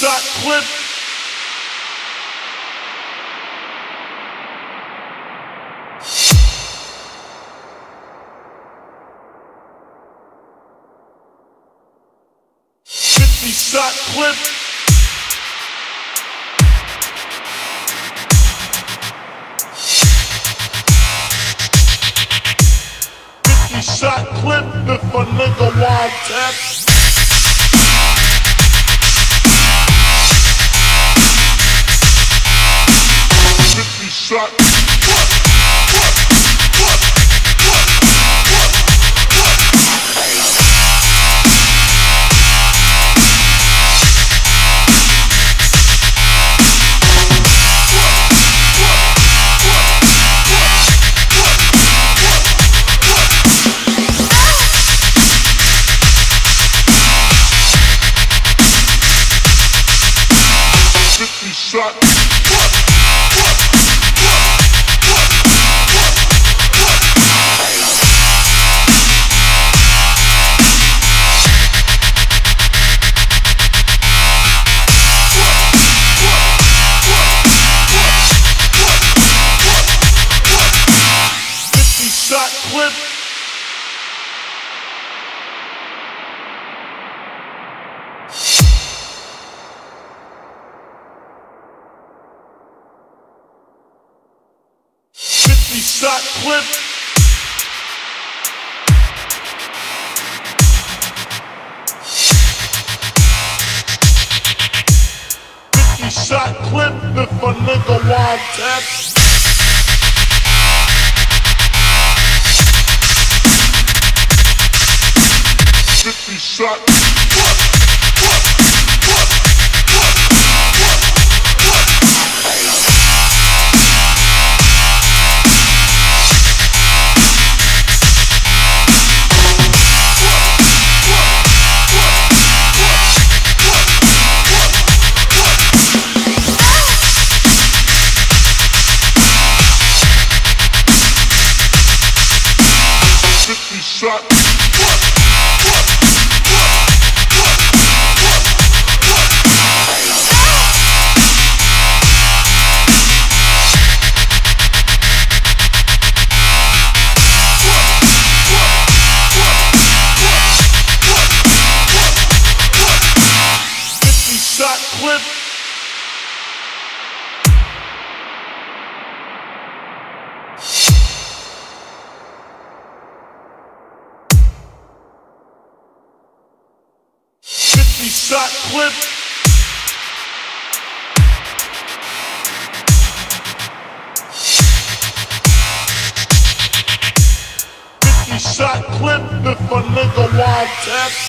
50-shot clip. Shot clip. 50-shot clip if a nigga wild tap. 50-shot. 50-shot. 50-shot clip. 50-shot clip. 50-shot clip if a nigga wild tap. 50-shot. 50-shot. 50-shot clip. 50-shot clip. 50-shot clip if a nigga wild tap.